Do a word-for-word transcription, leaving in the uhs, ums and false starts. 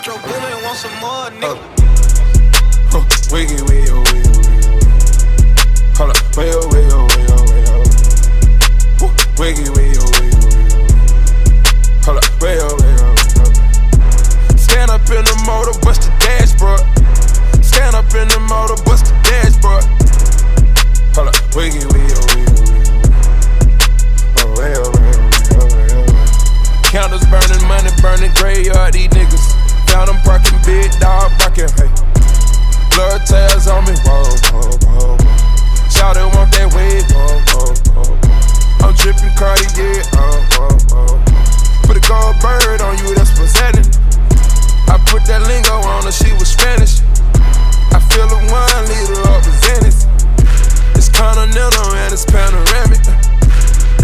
Metro Boomin want some more, nigga. Uh, huh, wiggy, wiggy, wiggy, wiggy. Hold up, way oh, way oh, way oh, way oh. Wiggy, wiggy, wiggy, wiggy. Hold up, way oh, way oh, way oh. Stand up in the motor, bust the dashboard. Stand up in the motor, bust the dashboard. Hold up, wiggy, wiggy, wiggy, wiggy. Oh, way oh, way oh, way oh, way oh. Candles burning, money burning, graveyard, these niggas. Found them parking, big dog barking, hey. Blood tails on me, whoa, whoa, whoa, whoa. Shout it, want that wave, whoa, whoa, whoa. I'm tripping Cartier,